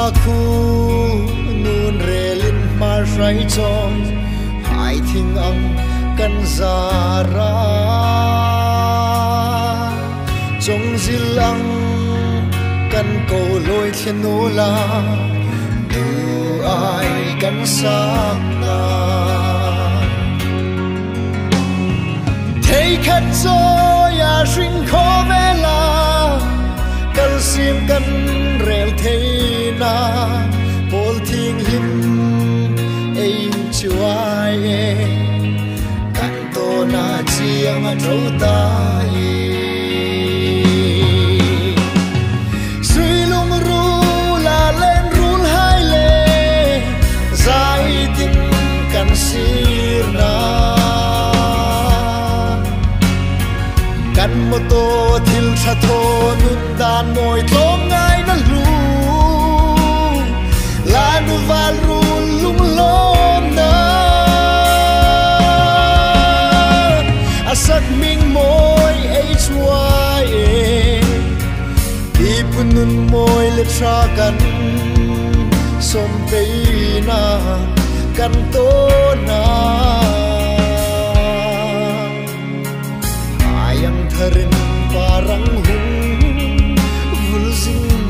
khu nun relin mar rai chom hai thing ang kan zara chong zilang kan ko loi thlen nu la du ai kan sak na thei khat zo ya ring kho vela kan sim kan rel thei na pol thing him ei chuai kan to na chiang a tro tai sui lung ru la len rul hai le zai tin kan sir na kan mo to thil tha tho nun dan moi tlom ngai na lu la nu val ru lung lom na asak ming moi hy di punun moi le tra kan som pe na kan to na ayang tharin parang hung vul zing